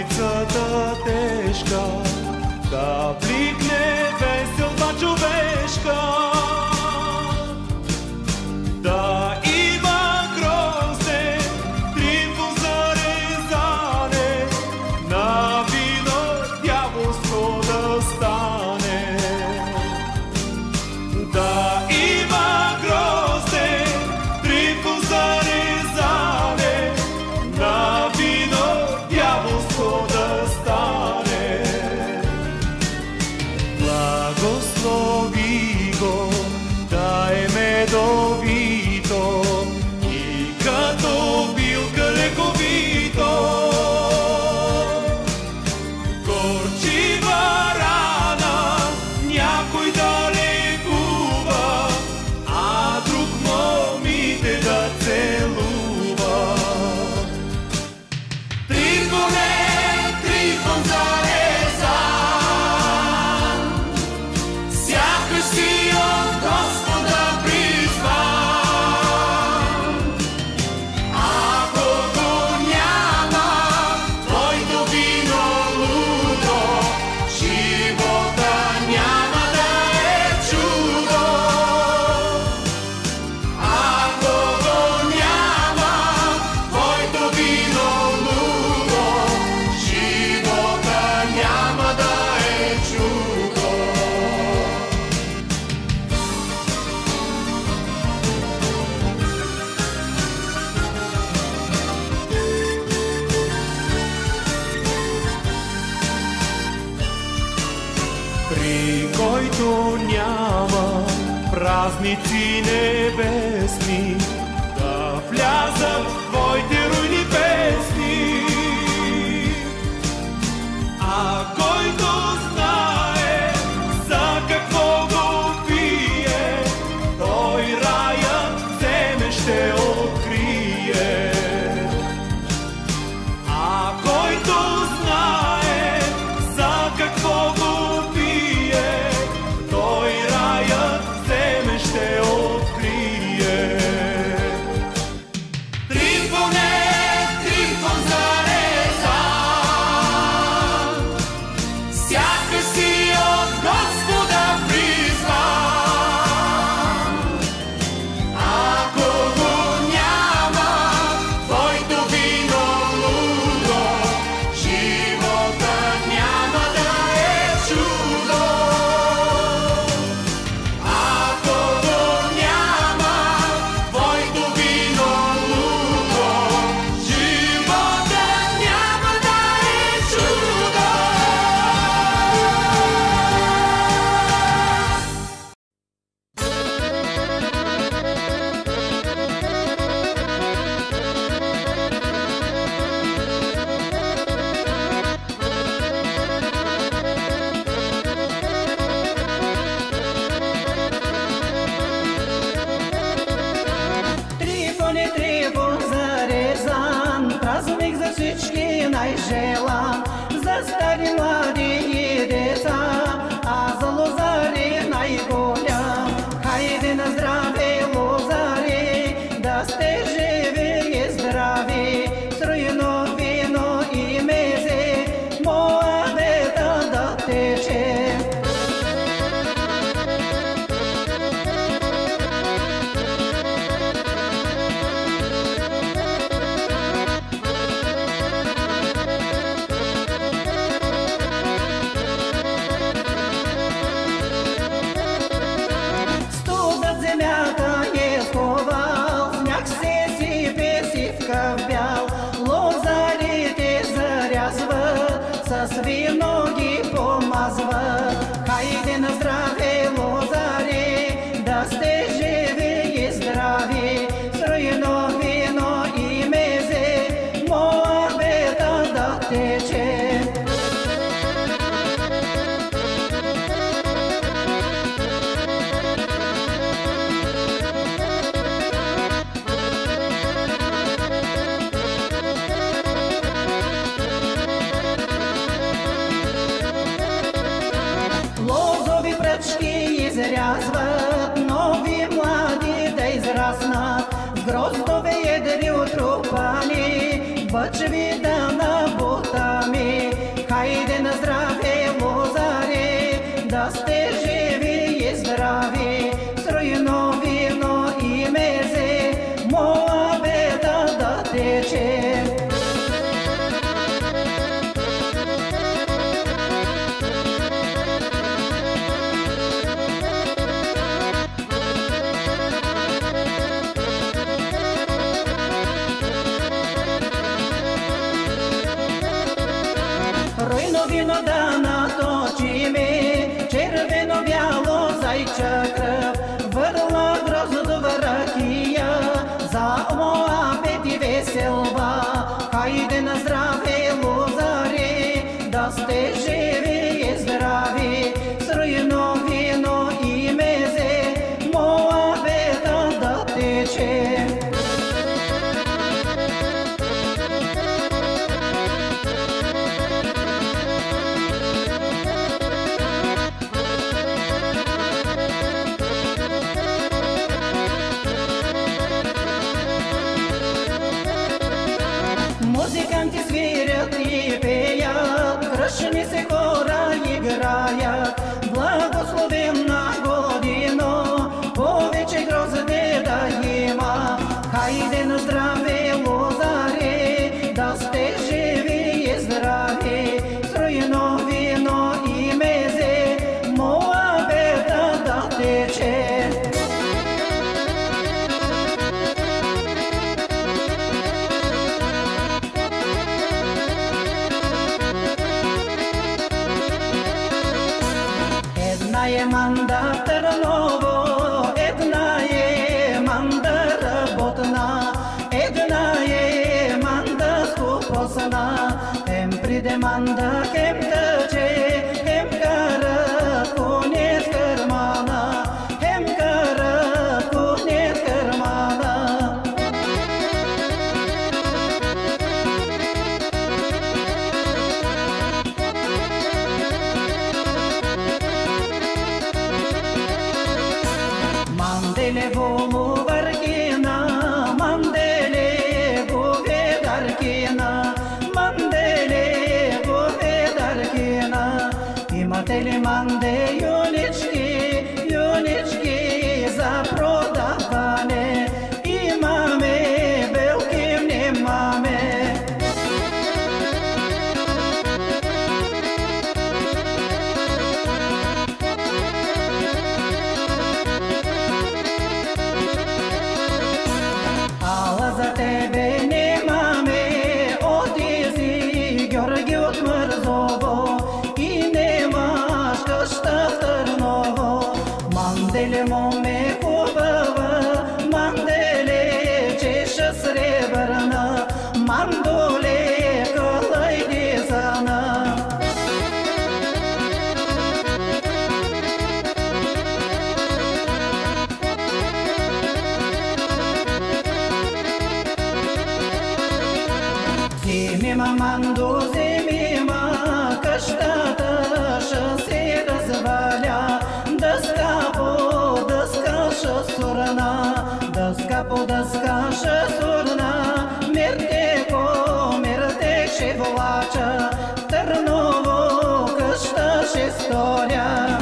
улицата тежка, да бликне веселба човешка, да има грозде, трифон за резане, на вино дяволско да стане. Да има грозде, трифон за резане, на вино дяволско да стане. Благослови го, да е медовито и като билка лековито. Горчива рана някой да лекува, а друг момите да целува. Трифоне, трифон зарезан, сякаш си от Господа призван. Ако го няма, твоето вино лудо, живота няма да е чудо. Ако го няма, твоето вино лудо, живота няма да е чудо. При който няма празници небесни, да влязат в твоите руйни песни. А който знае за какво го пие, той раят в земе ще открие. А който знае за какво го пие, той раят в земе ще открие. Трифоне, трифон зарезан, сякаш си от Господа призван. Ако го няма, твоето вино лудо, живота няма да е чудо. Ако го няма, твоето вино лудо, живота няма да е чудо. Трифоне, трифон зарезан, празник за всички най-желан, за стари, млади и деца, а за Лозари най-голям. Хайде на здраве, Лозари, да сте живи и здрави, струйно вино и мезе, моабета да тече. Студът земята е сковал, сняг се сипе, сивка бял, лозарите зарязват, с вино ги помазват. Хайде на здраве, Лозари, да сте живи и здрави, струйно вино и мезе, моабета да тече. Лозови пръчки изрязват, нови млади да израснат, гроздове едри отрупани, бъчви да набутами. да наточиме, червено-бяло зайча кръв, върла гроздова ракия, за моабет и веселба. Хайде на здраве, лозари, да сте живи и здрави, с руйно вино и мезе, моабета да тече. Музиканти свирят и пеят, кръшни се хора играят. Благословена година, повече грозде да има. Хайде на здраве, лозари, да сте живи и здрави, с руйно вино и мезе, моабета да тече. Една е манда Търново, една е манда работна, една е манда скупосна. Хем приде манда, хем тъче, хем кара коне в кърмана, хем кара коне в кърмана. Mandele volvarkina, mandele govedarkina, mandele govedarkina. Imate li mande junički, junički za prodavane, imame, belkim nemame. Ала за тебе немаме, отизи Георги от Мързово и немаш къща в Търново. Манделе, моме хубава, манделе, чеша сребърна, мандоле, кълайди зана. Зимима, мандо, зимима, къщата ще се разваля. Дъска по дъска ще сурна, дъска по дъска ще сурна. Мирте ще влача, Търново къща ще сторя.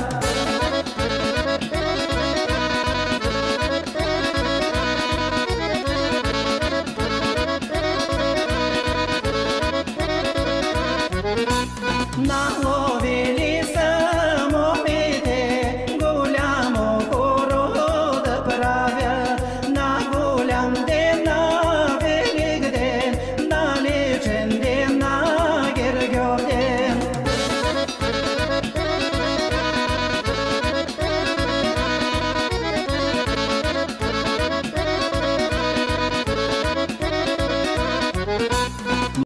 На